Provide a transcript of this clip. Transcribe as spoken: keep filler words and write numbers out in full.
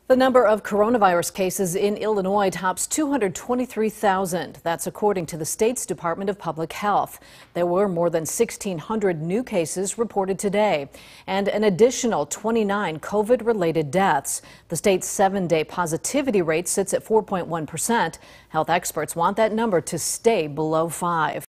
The number of coronavirus cases in Illinois tops two hundred twenty-three thousand. That's according to the state's Department of Public Health. There were more than sixteen hundred new cases reported today and an additional twenty-nine COVID-related deaths. The state's seven-day positivity rate sits at four point one percent. Health experts want that number to stay below five.